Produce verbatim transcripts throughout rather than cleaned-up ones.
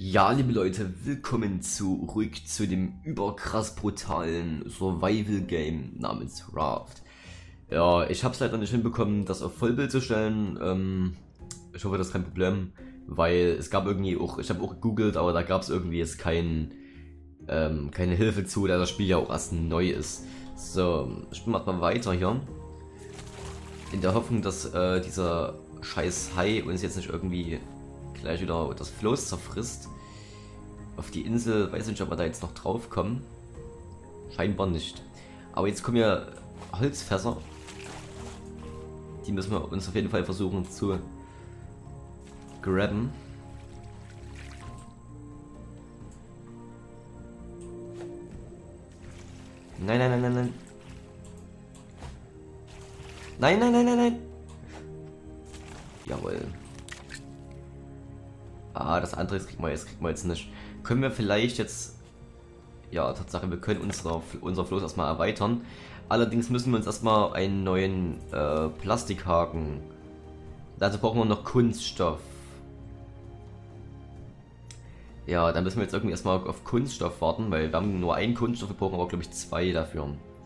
Ja, liebe Leute, willkommen zurück zu dem überkrass brutalen Survival-Game namens Raft. Ja, ich habe es leider nicht hinbekommen, das auf Vollbild zu stellen. Ähm, ich hoffe, das ist kein Problem, weil es gab irgendwie auch, ich habe auch gegoogelt, aber da gab es irgendwie jetzt kein, ähm, keine Hilfe zu, da das Spiel ja auch erst neu ist. So, ich bin mal weiter hier. In der Hoffnung, dass äh, dieser scheiß Hai uns jetzt nicht irgendwie gleich wieder das Floß zerfrisst. Auf die Insel, weiß nicht, ob wir da jetzt noch drauf kommen. Scheinbar nicht. Aber jetzt kommen ja Holzfässer. Die müssen wir uns auf jeden Fall versuchen zu grabben. Nein, nein, nein, nein, nein. Nein, nein, nein, nein, nein. Jawohl. Ah, das andere jetzt kriegen wir jetzt, kriegen wir jetzt nicht. Können wir vielleicht jetzt... Ja, Tatsache, wir können unser, unser Floß erstmal erweitern. Allerdings müssen wir uns erstmal einen neuen äh, Plastikhaken... Dazu brauchen wir noch Kunststoff. Ja, dann müssen wir jetzt irgendwie erstmal auf Kunststoff warten, weil wir haben nur einen Kunststoff, wir brauchen aber glaube ich zwei dafür.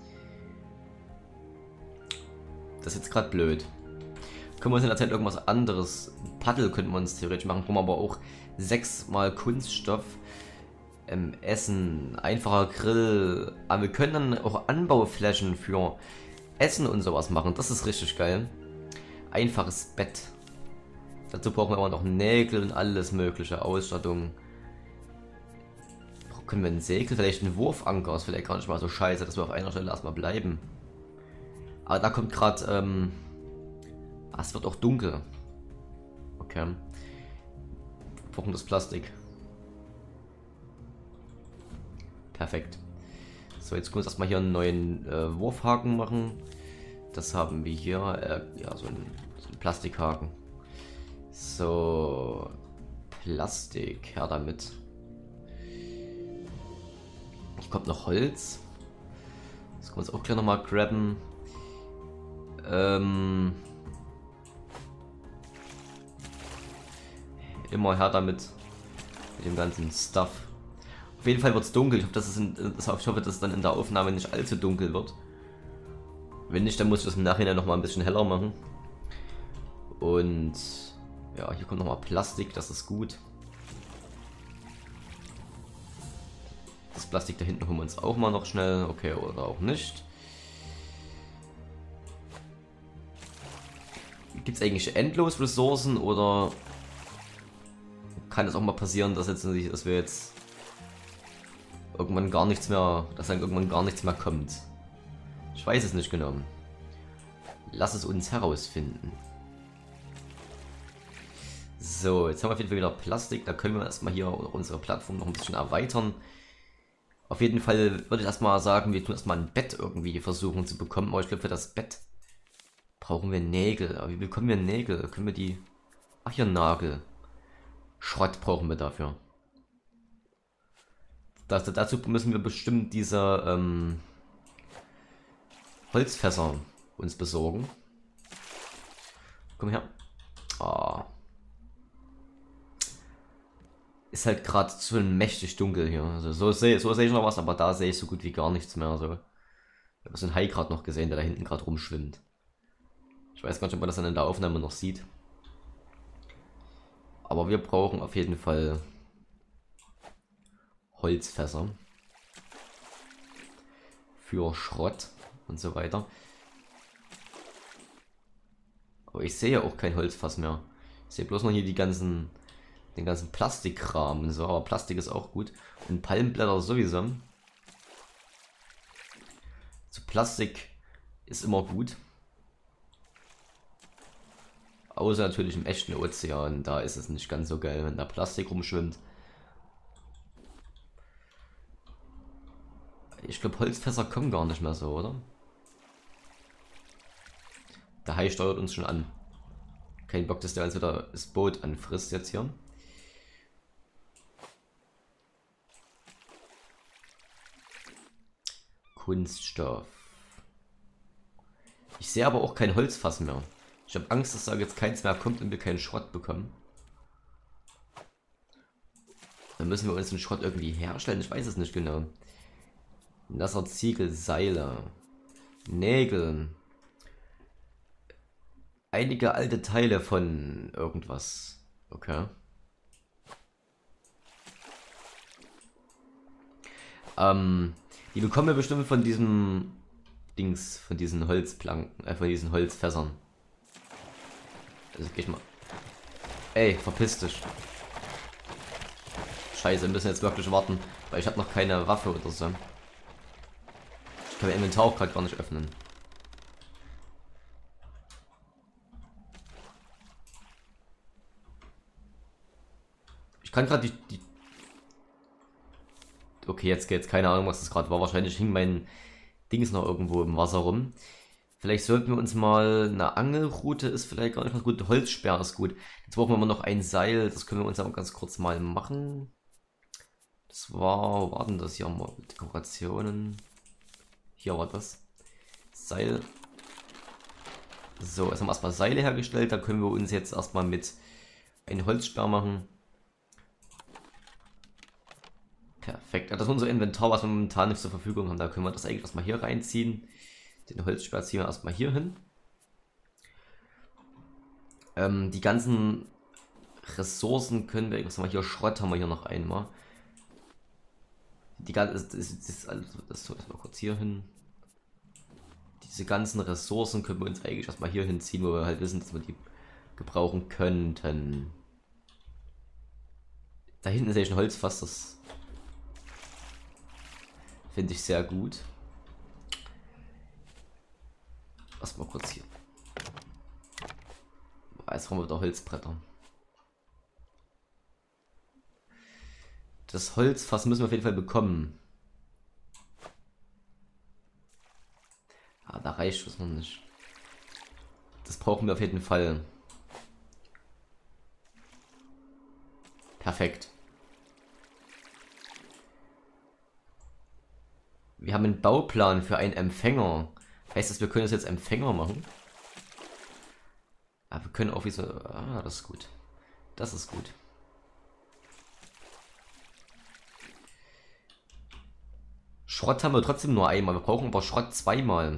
Das ist jetzt gerade blöd. Können wir uns in der Zeit irgendwas anderes... Paddel könnten wir uns theoretisch machen, brauchen wir aber auch sechs mal Kunststoff. Ähm, Essen, einfacher Grill. Aber wir können dann auch Anbauflächen für Essen und sowas machen. Das ist richtig geil. Einfaches Bett. Dazu brauchen wir aber noch Nägel und alles mögliche. Ausstattung. Können wir einen Segel? Vielleicht einen Wurfanker. Ist vielleicht gar nicht mal so scheiße, dass wir auf einer Stelle erstmal bleiben. Aber da kommt gerade... Ähm, ah, es wird auch dunkel. Okay. Wir brauchen das Plastik. Perfekt. So, jetzt können wir uns erstmal hier einen neuen äh, Wurfhaken machen. Das haben wir hier. Äh, ja, so ein, so ein Plastikhaken. So. Plastik. Her damit. Hier kommt noch Holz. Das können wir uns auch gleich nochmal grabben. Ähm. Immer her damit. Mit dem ganzen Stuff. Auf jeden Fall wird es dunkel. Ich hoffe, dass es in, ich hoffe, dass es dann in der Aufnahme nicht allzu dunkel wird. Wenn nicht, dann muss ich das im Nachhinein noch mal ein bisschen heller machen. Und ja, hier kommt noch mal Plastik, das ist gut. Das Plastik da hinten holen wir uns auch mal noch schnell. Okay, oder auch nicht. Gibt es eigentlich endlos Ressourcen oder kann es auch mal passieren, dass, jetzt, dass wir jetzt irgendwann gar nichts mehr, dass dann irgendwann gar nichts mehr kommt? Ich weiß es nicht genau. Lass es uns herausfinden. So, jetzt haben wir auf jeden Fall wieder Plastik. Da können wir erstmal hier unsere Plattform noch ein bisschen erweitern. Auf jeden Fall würde ich erstmal sagen, wir tun erstmal ein Bett irgendwie versuchen zu bekommen. Aber ich glaube, für das Bett brauchen wir Nägel. Aber wie bekommen wir Nägel? Können wir die... Ach, hier Nagel. Schrott brauchen wir dafür. Das, dazu müssen wir bestimmt diese ähm, Holzfässer uns besorgen. Komm her. Oh. Ist halt gerade so mächtig dunkel hier. Also so sehe so seh ich noch was, aber da sehe ich so gut wie gar nichts mehr. Also, ich habe so einen Hai gerade noch gesehen, der da hinten gerade rumschwimmt. Ich weiß gar nicht, ob man das dann in der Aufnahme noch sieht. Aber wir brauchen auf jeden Fall Holzfässer für Schrott und so weiter. Aber ich sehe ja auch kein Holzfass mehr. Ich sehe bloß noch hier die ganzen, den ganzen Plastikkram und so. Aber Plastik ist auch gut. Und Palmblätter sowieso. So, Plastik ist immer gut. Außer natürlich im echten Ozean, da ist es nicht ganz so geil, wenn da Plastik rumschwimmt. Ich glaube, Holzfässer kommen gar nicht mehr so, oder? Der Hai steuert uns schon an. Kein Bock, dass der uns wieder das Boot anfrisst jetzt hier. Kunststoff. Ich sehe aber auch kein Holzfass mehr. Ich habe Angst, dass da jetzt keins mehr kommt und wir keinen Schrott bekommen. Dann müssen wir uns den Schrott irgendwie herstellen. Ich weiß es nicht genau. Nasser, Ziegel, Seile, Nägel. Einige alte Teile von irgendwas. Okay. Ähm, die bekommen wir bestimmt von diesem Dings, von diesen Holzplanken, äh, von diesen Holzfässern. Also geh ich mal. Ey, verpiss dich. Scheiße, wir müssen jetzt wirklich warten, weil ich habe noch keine Waffe oder so. Ich kann mein Inventar auch gerade gar nicht öffnen. Ich kann gerade die, die... Okay, jetzt geht's. Keine Ahnung, was das gerade war. Wahrscheinlich hing mein Dings noch irgendwo im Wasser rum. Vielleicht sollten wir uns mal... Eine Angelrute ist vielleicht gar nicht mal gut. Holzsperr ist gut. Jetzt brauchen wir mal noch ein Seil. Das können wir uns aber ganz kurz mal machen. Das war... Wo war denn das hier mal? Dekorationen. Hier war das. Seil. So, jetzt haben wir erstmal Seile hergestellt. Da können wir uns jetzt erstmal mit einem Holzsperr machen. Perfekt. Das ist unser Inventar, was wir momentan nicht zur Verfügung haben. Da können wir das eigentlich erstmal hier reinziehen. Den Holzsperr ziehen wir erstmal hier hin. Ähm, die ganzen Ressourcen können wir, was haben wir hier, Schrott haben wir hier noch einmal. Die ganze, das, das, das, das, das mal kurz hier hin. Diese ganzen Ressourcen können wir uns eigentlich erstmal hier hinziehen, wo wir halt wissen, dass wir die gebrauchen könnten. Da hinten sehe ich ein Holzfass, das finde ich sehr gut. Erstmal kurz hier. Jetzt haben wir wieder Holzbretter. Das Holzfass müssen wir auf jeden Fall bekommen. Ah, da reicht es noch nicht. Das brauchen wir auf jeden Fall. Perfekt. Wir haben einen Bauplan für einen Empfänger. Heißt das, wir können das jetzt Empfänger machen? Aber wir können auch wie so... Ah, das ist gut. Das ist gut. Schrott haben wir trotzdem nur einmal. Wir brauchen aber Schrott zweimal.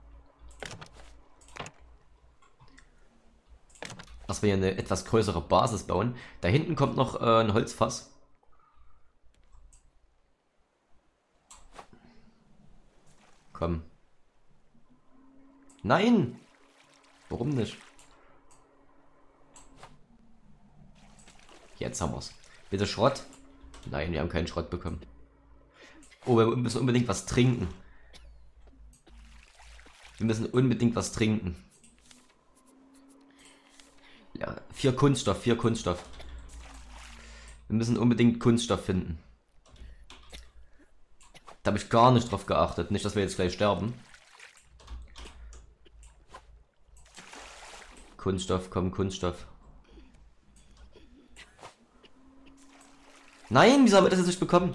Dass wir hier eine etwas größere Basis bauen. Da hinten kommt noch äh, ein Holzfass. Komm. Nein! Warum nicht? Jetzt haben wir's. Bitte Schrott? Nein, wir haben keinen Schrott bekommen. Oh, wir müssen unbedingt was trinken. Wir müssen unbedingt was trinken. Ja, vier Kunststoff, vier Kunststoff. Wir müssen unbedingt Kunststoff finden. Da habe ich gar nicht drauf geachtet. Nicht, dass wir jetzt gleich sterben. Kunststoff, komm, Kunststoff. Nein, wieso haben wir das jetzt nicht bekommen?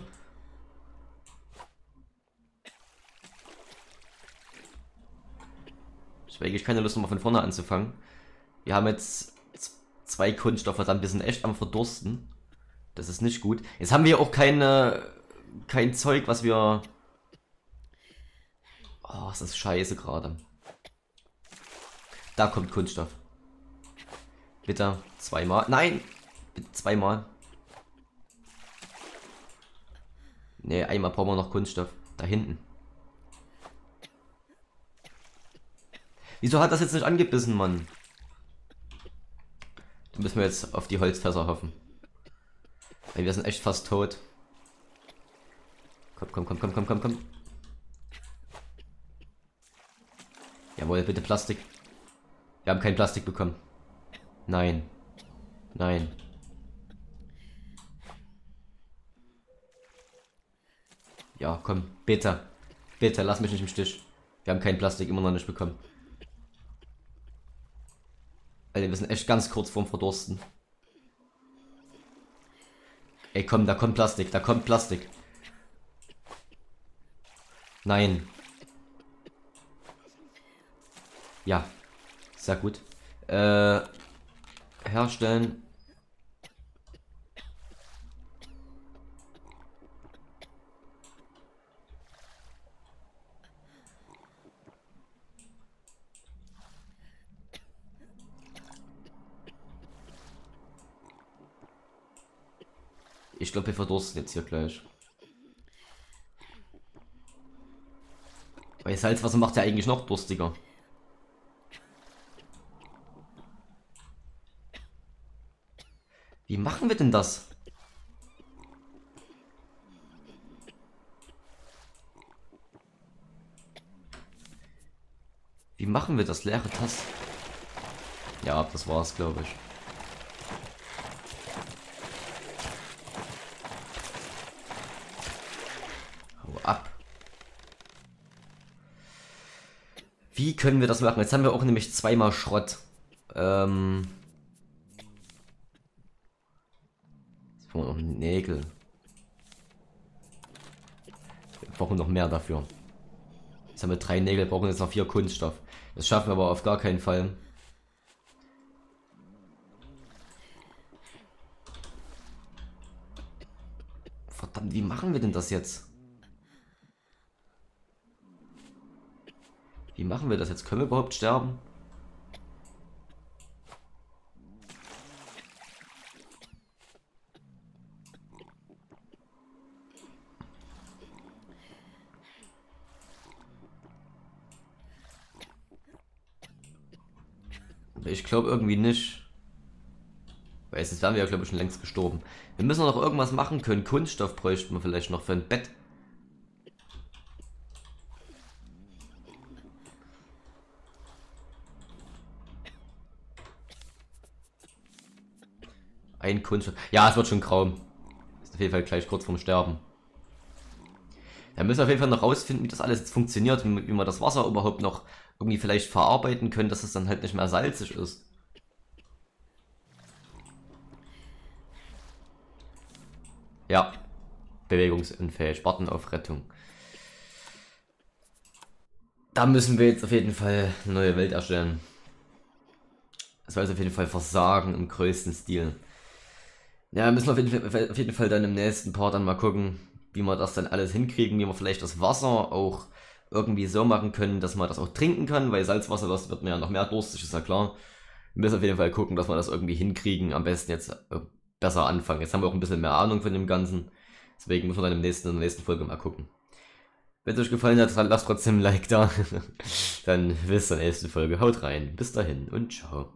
Ich habe eigentlich keine Lust, nochmal von vorne anzufangen. Wir haben jetzt zwei Kunststoffe, dann wir sind echt am Verdursten. Das ist nicht gut. Jetzt haben wir auch keine, kein Zeug, was wir... Oh, das ist scheiße gerade. Da kommt Kunststoff. Bitte, zweimal. Nein! Bitte zweimal. Ne, einmal brauchen wir noch Kunststoff. Da hinten. Wieso hat das jetzt nicht angebissen, Mann? Da müssen wir jetzt auf die Holzfässer hoffen. Weil wir sind echt fast tot. Komm, komm, komm, komm, komm, komm, komm. Jawohl, bitte Plastik. Wir haben kein Plastik bekommen. Nein. Nein. Ja, komm, bitte. Bitte, lass mich nicht im Stich. Wir haben kein Plastik immer noch nicht bekommen. Alter, wir sind echt ganz kurz vorm Verdursten. Ey, komm, da kommt Plastik, da kommt Plastik. Nein. Ja, sehr gut. Äh, herstellen. Ich glaube, wir verdursten jetzt hier gleich. Weil Salzwasser macht ja eigentlich noch durstiger. Wie machen wir denn das? Wie machen wir das? Leere Tasse. Ja, das war's, glaube ich. Hau ab. Wie können wir das machen? Jetzt haben wir auch nämlich zweimal Schrott. Ähm. Jetzt brauchen wir noch Nägel. Wir brauchen noch mehr dafür. Jetzt haben wir drei Nägel, brauchen jetzt noch vier Kunststoff. Das schaffen wir aber auf gar keinen Fall. Verdammt, wie machen wir denn das jetzt? Wie machen wir das jetzt? Können wir überhaupt sterben? Ich glaube irgendwie nicht. Weil jetzt wären wir ja, glaube ich, schon längst gestorben. Wir müssen noch irgendwas machen können. Kunststoff bräuchten wir vielleicht noch für ein Bett. Ein Kunststoff. Ja, es wird schon grau. Ist auf jeden Fall gleich kurz vorm Sterben. Da müssen wir auf jeden Fall noch rausfinden, wie das alles jetzt funktioniert. Wie, wie wir das Wasser überhaupt noch irgendwie vielleicht verarbeiten können, dass es dann halt nicht mehr salzig ist. Ja. Bewegungsunfähig. Warten auf Rettung. Da müssen wir jetzt auf jeden Fall eine neue Welt erstellen. Das war jetzt auf jeden Fall Versagen im größten Stil. Ja, müssen wir auf jeden Fall, auf jeden Fall dann im nächsten Part dann mal gucken, wie wir das dann alles hinkriegen, wie wir vielleicht das Wasser auch irgendwie so machen können, dass man das auch trinken kann, weil Salzwasser, das wird mir ja noch mehr durstig, ist ja klar. Wir müssen auf jeden Fall gucken, dass wir das irgendwie hinkriegen, am besten jetzt besser anfangen. Jetzt haben wir auch ein bisschen mehr Ahnung von dem Ganzen, deswegen müssen wir dann im nächsten, in der nächsten Folge mal gucken. Wenn es euch gefallen hat, dann lasst trotzdem ein Like da. Dann bis zur nächsten Folge. Haut rein. Bis dahin und ciao.